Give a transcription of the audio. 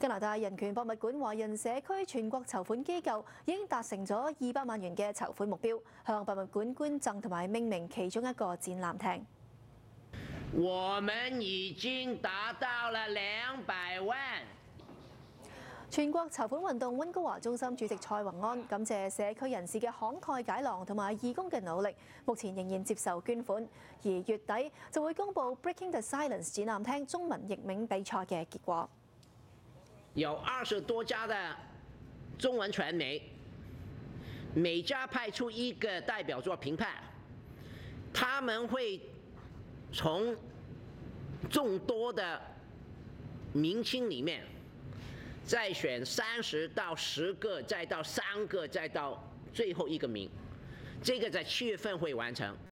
加拿大人權博物館華人社區全國籌款機構已經達成咗200萬元嘅籌款目標，向博物館捐贈同埋命名其中一個展覽廳。 我們已經達到了200萬。 全國籌款運動溫哥華中心主席蔡宏安感謝社區人士嘅慷慨解囊同埋義工嘅努力，目前仍然接受捐款，而月底就會公布 Breaking the Silence 展覽廳中文譯名比賽嘅結果。 有20多家的中文傳媒，每家派出一個代表作評判，他們會從眾多的明星裡面再選30到10個，再到3個，再到最後一個名，這個在7月份會完成。